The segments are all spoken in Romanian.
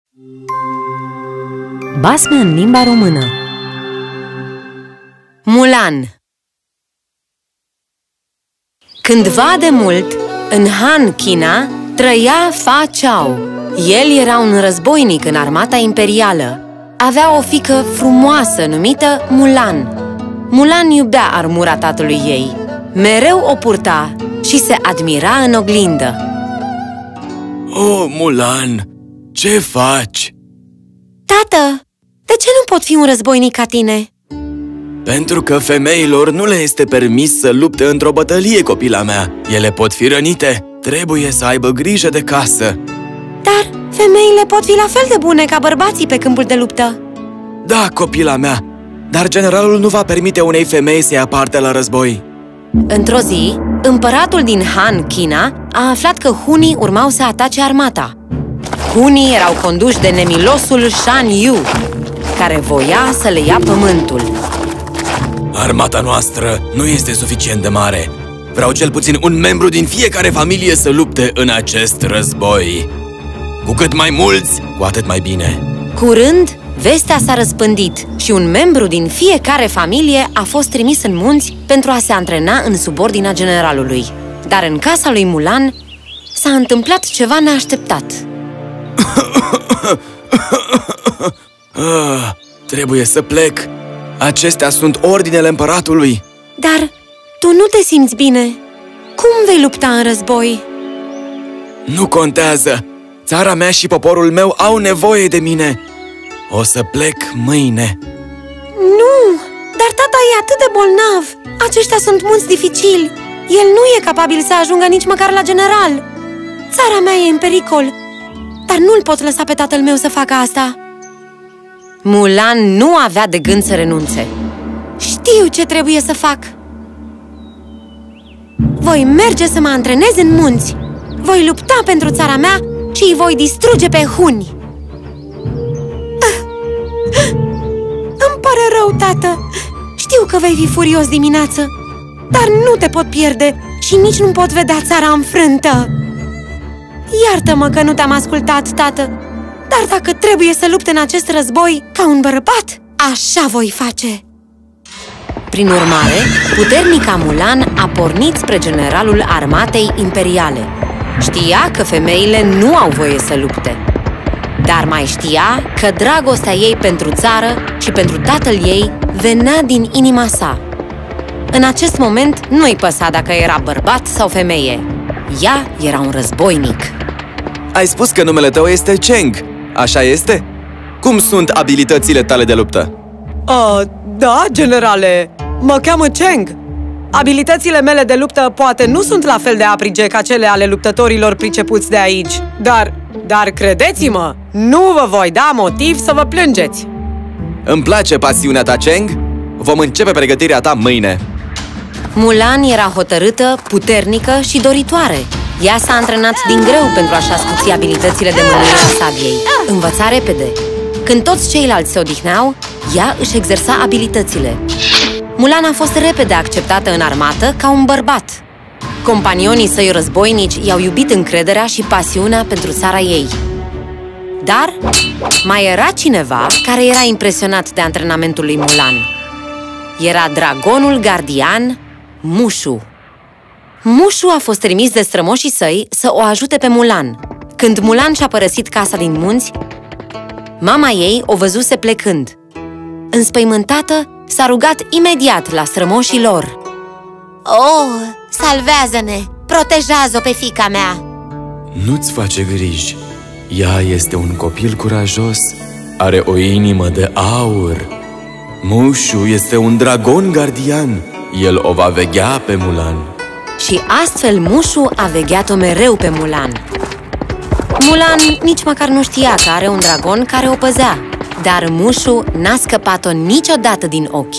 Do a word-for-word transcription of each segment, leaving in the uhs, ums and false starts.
Basme în limba română. Mulan. Cândva de mult, în Han, China, trăia Fa Chao. El era un războinic în armata imperială. Avea o fiică frumoasă numită Mulan. Mulan iubea armura tatălui ei. Mereu o purta și se admira în oglindă. Oh, Mulan, ce faci? Tată, de ce nu pot fi un războinic ca tine? Pentru că femeilor nu le este permis să lupte într-o bătălie, copila mea. Ele pot fi rănite. Trebuie să aibă grijă de casă. Dar femeile pot fi la fel de bune ca bărbații pe câmpul de luptă. Da, copila mea, dar generalul nu va permite unei femei să ia parte la război. Într-o zi, împăratul din Han, China, a aflat că hunii urmau să atace armata. Hunii erau conduși de nemilosul Shan Yu, care voia să le ia pământul. Armata noastră nu este suficient de mare. Vreau cel puțin un membru din fiecare familie să lupte în acest război. Cu cât mai mulți, cu atât mai bine. Curând, vestea s-a răspândit și un membru din fiecare familie a fost trimis în munți pentru a se antrena în subordinea generalului. Dar în casa lui Mulan s-a întâmplat ceva neașteptat. ah, trebuie să plec. Acestea sunt ordinele împăratului. Dar tu nu te simți bine. Cum vei lupta în război? Nu contează. Țara mea și poporul meu au nevoie de mine. O să plec mâine. Nu! Dar tata e atât de bolnav. Aceștia sunt munți dificili. El nu e capabil să ajungă nici măcar la general. Țara mea e în pericol. Dar nu-l pot lăsa pe tatăl meu să facă asta. Mulan nu avea de gând să renunțe. Știu ce trebuie să fac. Voi merge să mă antrenez în munți. Voi lupta pentru țara mea și îi voi distruge pe huni. Îmi pare rău, tată. Știu că vei fi furios dimineață, dar nu te pot pierde și nici nu pot vedea țara înfrântă. Iartă-mă că nu te-am ascultat, tată. Dar dacă trebuie să lupt în acest război ca un bărbat, așa voi face. Prin urmare, puternica Mulan a pornit spre generalul armatei imperiale. Știa că femeile nu au voie să lupte, dar mai știa că dragostea ei pentru țară și pentru tatăl ei venea din inima sa. În acest moment nu-i păsa dacă era bărbat sau femeie. Ea era un războinic. Ai spus că numele tău este Cheng, așa este? Cum sunt abilitățile tale de luptă? Uh, da, generale, mă cheamă Cheng. Abilitățile mele de luptă poate nu sunt la fel de aprige ca cele ale luptătorilor pricepuți de aici, dar, dar credeți-mă, nu vă voi da motiv să vă plângeți. Îmi place pasiunea ta, Cheng. Vom începe pregătirea ta mâine. Mulan era hotărâtă, puternică și doritoare. Ea s-a antrenat din greu pentru a-și ascuți abilitățile de mânuire a sabiei. Învăța repede. Când toți ceilalți se odihneau, ea își exersa abilitățile. Mulan a fost repede acceptată în armată ca un bărbat. Companionii săi războinici i-au iubit încrederea și pasiunea pentru țara ei. Dar mai era cineva care era impresionat de antrenamentul lui Mulan. Era dragonul gardian Mushu. Mushu a fost trimis de strămoșii săi să o ajute pe Mulan. Când Mulan și-a părăsit casa din munți, mama ei o văzuse plecând. Înspăimântată, s-a rugat imediat la strămoșii lor. Oh, salvează-ne! Protejează-o pe fiica mea! Nu-ți face griji. Ea este un copil curajos. Are o inimă de aur. Mushu este un dragon gardian. El o va veghea pe Mulan. Și astfel Mushu a vegheat-o mereu pe Mulan. Mulan nici măcar nu știa că are un dragon care o păzea. Dar Mushu n-a scăpat-o niciodată din ochi.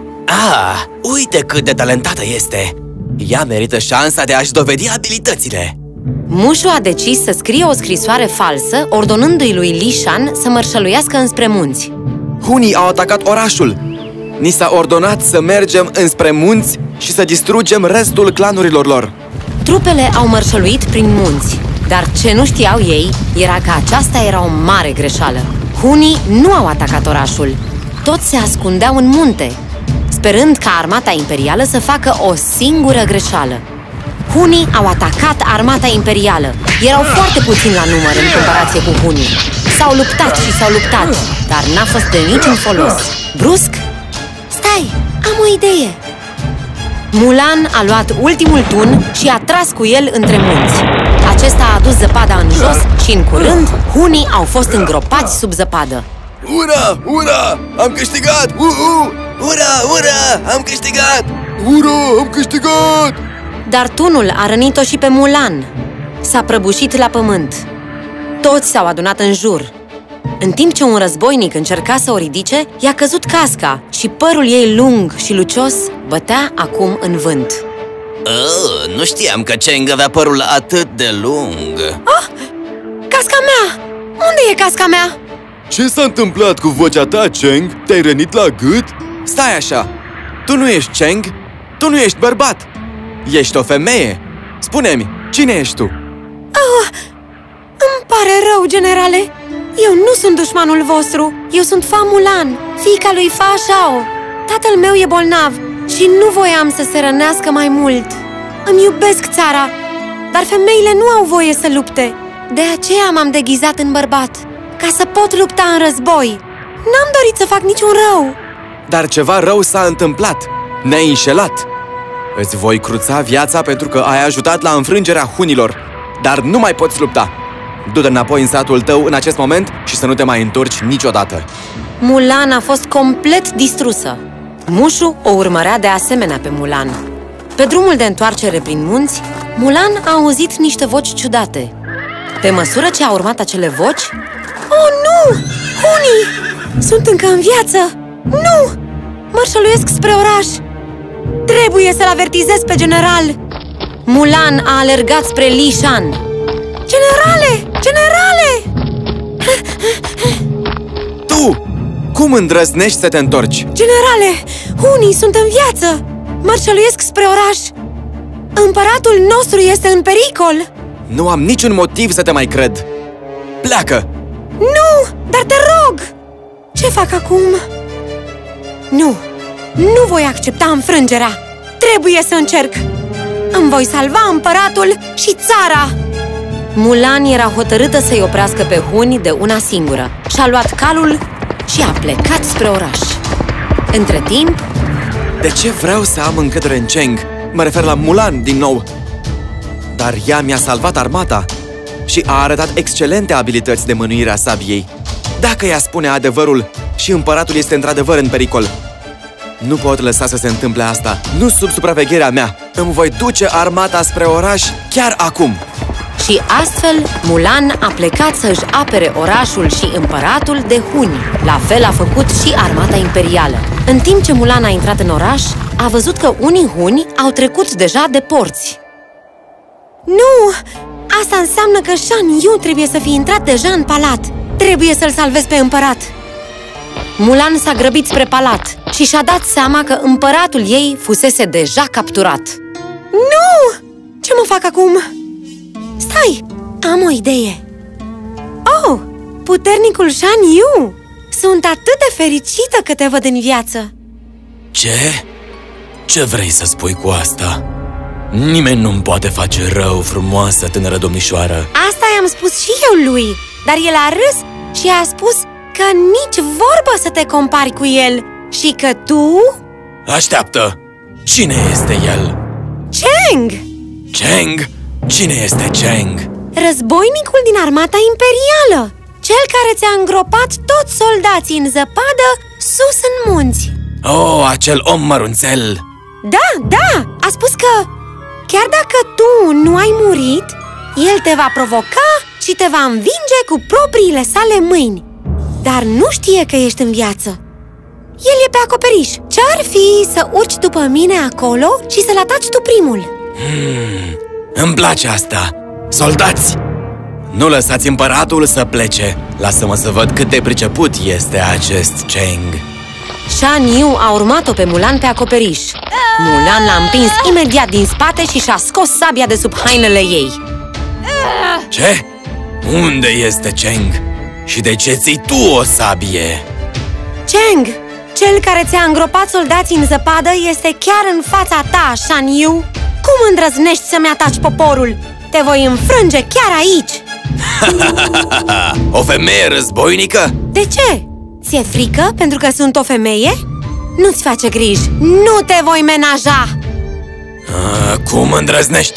Ah, uite cât de talentată este! Ea merită șansa de a-și dovedi abilitățile! Mushu a decis să scrie o scrisoare falsă, ordonându-i lui Li Shan să mărșăluiască înspre munți. Hunii au atacat orașul! Ni s-a ordonat să mergem înspre munți și să distrugem restul clanurilor lor. Trupele au mărșăluit prin munți, Dar ce nu știau ei era că aceasta era o mare greșeală. Hunii nu au atacat orașul. Toți se ascundeau în munte, sperând ca armata imperială să facă o singură greșeală. Hunii au atacat armata imperială. Erau foarte puțini la număr în comparație cu hunii. S-au luptat și s-au luptat, dar n-a fost de niciun folos. Brusc, stai, am o idee! Mulan a luat ultimul tun și a tras cu el între munți. Acesta a adus zăpada în jos și în curând hunii au fost îngropați sub zăpadă. Ura! Ura! Am câștigat! Uh-uh! Ura! Ura! Am câștigat! Ura! Am câștigat! Dar tunul a rănit-o și pe Mulan. S-a prăbușit la pământ. Toți s-au adunat în jur. În timp ce un războinic încerca să o ridice, i-a căzut casca și părul ei lung și lucios bătea acum în vânt. Oh, nu știam că Cheng avea părul atât de lung. Oh! Casca mea! Unde e casca mea? Ce s-a întâmplat cu vocea ta, Cheng? Te-ai rănit la gât? Stai așa! Tu nu ești Cheng? Tu nu ești bărbat! Ești o femeie! Spune-mi, cine ești tu? Oh, îmi pare rău, generale! Eu nu sunt dușmanul vostru! Eu sunt Fa Mulan, fiica lui Fa Shao. Tatăl meu e bolnav și nu voiam să se rănească mai mult. Îmi iubesc țara, dar femeile nu au voie să lupte. De aceea m-am deghizat în bărbat, ca să pot lupta în război. N-am dorit să fac niciun rău. Dar ceva rău s-a întâmplat. Ne-ai înșelat. Îți voi cruța viața pentru că ai ajutat la înfrângerea hunilor. Dar nu mai poți lupta. Du-te înapoi în satul tău în acest moment și să nu te mai întorci niciodată. Mulan a fost complet distrusă. Mushu o urmărea de asemenea pe Mulan. Pe drumul de întoarcere prin munți, Mulan a auzit niște voci ciudate. Pe măsură ce a urmat acele voci... Oh, nu! Hunii! Sunt încă în viață! Nu! Mărșăluiesc spre oraș! Trebuie să-l avertizez pe general! Mulan a alergat spre Li Shan. Generale! Generale! Tu! Cum îndrăznești să te întorci? Generale! Hunii sunt în viață! Mărșăluiesc spre oraș! Împăratul nostru este în pericol! Nu am niciun motiv să te mai cred! Pleacă! Nu! Dar te rog! Ce fac acum? Nu! Nu voi accepta înfrângerea! Trebuie să încerc! Îmi voi salva împăratul și țara! Mulan era hotărâtă să-i oprească pe huni de una singură. Și-a luat calul și a plecat spre oraș. Între timp... De ce vreau să am încredere în Cheng? Mă refer la Mulan din nou. Dar ea mi-a salvat armata și a arătat excelente abilități de mânuire a sabiei. Dacă ea spune adevărul și împăratul este într-adevăr în pericol, nu pot lăsa să se întâmple asta. Nu sub supravegherea mea. Îmi voi duce armata spre oraș chiar acum. Și astfel, Mulan a plecat să-și apere orașul și împăratul de huni. La fel a făcut și armata imperială. În timp ce Mulan a intrat în oraș, a văzut că unii huni au trecut deja de porți. Nu! Asta înseamnă că Shan Yu trebuie să fie intrat deja în palat. Trebuie să-l salvez pe împărat. Mulan s-a grăbit spre palat și și-a dat seama că împăratul ei fusese deja capturat. Nu! Ce mă fac acum? Stai! Am o idee! Oh! Puternicul Shan Yu! Sunt atât de fericită că te văd în viață! Ce? Ce vrei să spui cu asta? Nimeni nu-mi poate face rău, frumoasă tânără domnișoară. Asta i-am spus și eu lui, dar el a râs și a spus că nici vorbă să te compari cu el și că tu... Așteaptă! Cine este el? Cheng! Cheng? Cine este Cheng? Războinicul din armata imperială! Cel care ți-a îngropat toți soldații în zăpadă sus în munți. Oh, acel om mărunțel! Da, da! A spus că chiar dacă tu nu ai murit, el te va provoca și te va învinge cu propriile sale mâini. Dar nu știe că ești în viață. El e pe acoperiș. Ce-ar fi să urci după mine acolo și să-l ataci tu primul? Hmm, îmi place asta! Soldați! Nu lăsați împăratul să plece! Lasă-mă să văd cât de priceput este acest Cheng. Shan Yu a urmat-o pe Mulan pe acoperiș. Mulan l-a împins imediat din spate și și-a scos sabia de sub hainele ei. Ce? Unde este Cheng? Și de ce ții tu o sabie? Cheng, cel care ți-a îngropat soldații în zăpadă este chiar în fața ta, Shan Yu. Cum îndrăznești să-mi ataci poporul? Te voi înfrânge chiar aici! O femeie războinică? De ce? Ți-e frică pentru că sunt o femeie? Nu-ți face griji, nu te voi menaja! A, cum îndrăznești?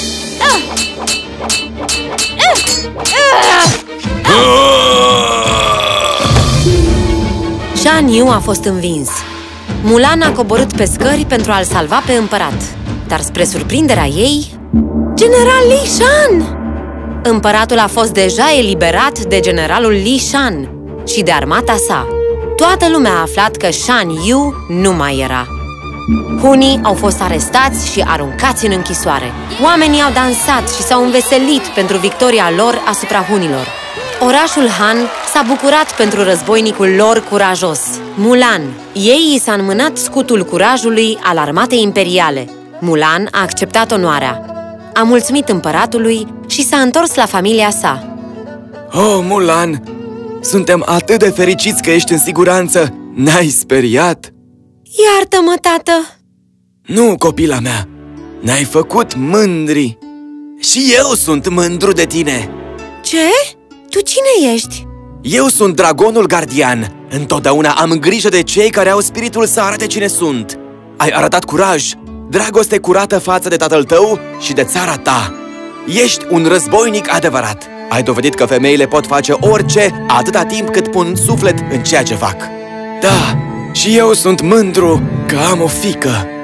Shan Yu a fost învins. Mulan a coborât pe scări pentru a-l salva pe împărat. Dar spre surprinderea ei... General Li Shan! Împăratul a fost deja eliberat de generalul Li Shan și de armata sa. Toată lumea a aflat că Shan Yu nu mai era. Hunii au fost arestați și aruncați în închisoare. Oamenii au dansat și s-au înveselit pentru victoria lor asupra hunilor. Orașul Han s-a bucurat pentru războinicul lor curajos, Mulan. Ei i s-a înmânat scutul curajului al armatei imperiale. Mulan a acceptat onoarea. A mulțumit împăratului și s-a întors la familia sa. Oh, Mulan! Suntem atât de fericiți că ești în siguranță! Ne-ai speriat? Iartă-mă, tată! Nu, copila mea! Ne-ai făcut mândri! Și eu sunt mândru de tine! Ce? Tu cine ești? Eu sunt dragonul gardian. Întotdeauna am grijă de cei care au spiritul să arate cine sunt. Ai arătat curaj, dragoste curată față de tatăl tău și de țara ta. Ești un războinic adevărat. Ai dovedit că femeile pot face orice atâta timp cât pun suflet în ceea ce fac. Da, și eu sunt mândru că am o fiică.